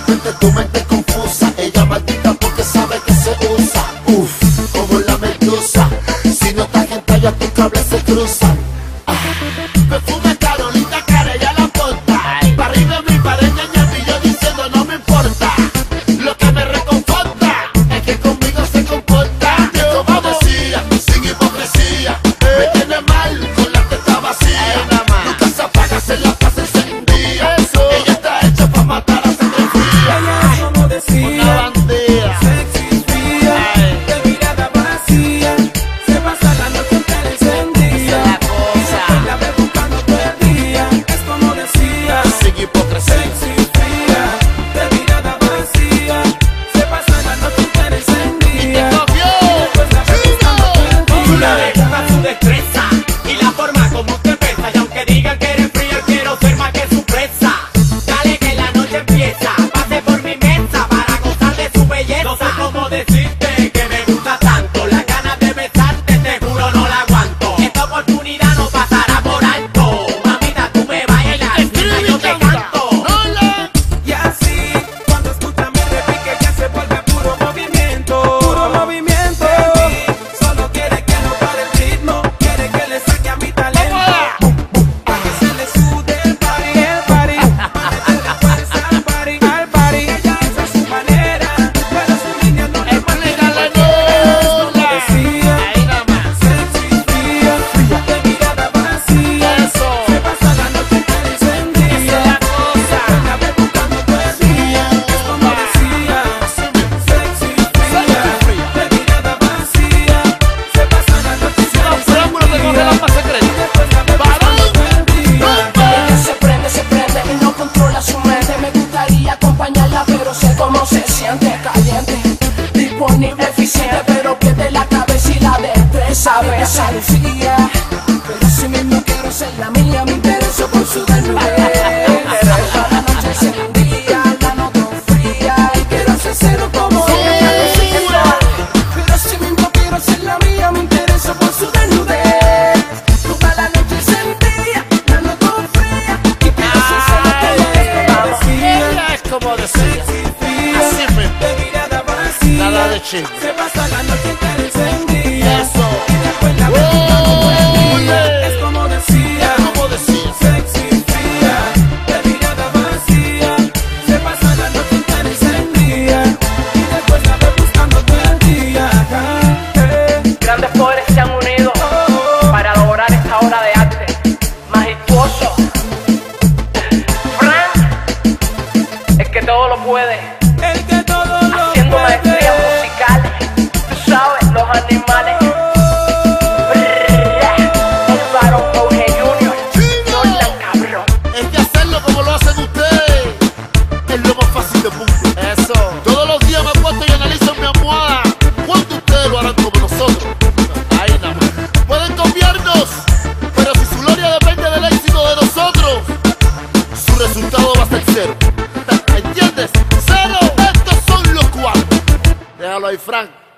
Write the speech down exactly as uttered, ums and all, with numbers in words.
repente tu mente confusa. Ella maldita porque sabe que se usa. Uf, como la medusa. Si no estás en talla, tus cables se cruzan. Ah. Perfume caro, linda cara, ella la porta. Pa' arriba mi pared, ñaña, y yo diciendo no me importa. Lo que me reconforta es que conmigo se comporta. Y como decía, sin hipocresía, me tiene mal con la testa vacía. Nunca se apaga, se la pasa encendida. Ella está hecha pa' matar a sangre fría. Ella es como decía, una bandera, sexy, fría, de mirada vacía. Se pasa la noche entera encendida. esa es la cosa. Y la ve buscando todo el día. Es como decía, sin hipocresía. sexy, fría, de mirada vacía. Se pasa la noche entera encendida. Cogió. Y después la ve buscando todo el Tú día. le gusta su destreza y la forma como te besa. Y aunque digan que eres fría, quiero ser más que su presa. Dale que la noche empieza, pase por mi mesa para gozar de su belleza. No sé cómo decirte que me gusta tanto, las ganas de besarte te juro no la aguanto. Esta oportunidad no pasará por alto. Mamita, tú me bailas, nena, yo te canto. Y así, cuando escucha mi repique ya se vuelve puro movimiento. Puro movimiento. Solo quiere que no pare el ritmo. Quiere que le saque a mi talento. Pa' que se le sude el party. El party. Pa' meterle fuerza al party. Al party. Ella es a su manera, pero su línea no le Explícale, como Nula. decía, Ahí nada más. sexy, fría, de mirada vacía. Eso. Se pasa la noche entera encendida. Esa es la cosa. La ve buscando todo el día. Es como decía, sexy, fría, de mirada vacía. Se pasa la noche entera Los preámbulos de correr la más secreta. después la ve buscando todo el día. Ella se prende, se prende y no controla su mente. Me gustaría acompañarla, pero sé cómo se siente. Caliente, disponible, eficiente, pero pierde la cabeza y la destreza. Besa Lucía, pero si mismo quiero ser la mía. Me intereso por su desnudez. Toda la noche encendida, la noto fría y quiero hacer cero como ella. Pero si mismo quiero ser la mía. Me intereso por su desnudez. Toda la noche encendida, la noto fría y quiero hacer cero como ella. Ella es como decía. Sexy, fría, Así mismo. de mirada vacía. Nada de chisme. Se pasa la noche entera encendida. Eso. Y después la ve buscando todo el día. Oye. Es como decía, Es como decía. sexy, fría, de mirada vacía. Se pasa la noche entera encendida. Y después la ve buscando todo el día. Eh, Grandes poderes se han unido para lograr esta obra de arte majestuoso. Frank, el que todo lo puede, El que todo lo haciendo puede. maestrías musicales. Tú sabes, los animales. El varón Jorge junior Jordan cabrón. Es que hacerlo como lo hacen ustedes es lo más fácil de punto. Eso. Todos los días me acuesto y analizo en mi almohada cuánto ustedes lo harán como nosotros. Ahí nada más. Pueden copiarnos, pero si su gloria depende del éxito de nosotros, su resultado va a ser cero. ¿Entiendes? Cero. Estos son los cuatro. Déjalo ahí, Frank.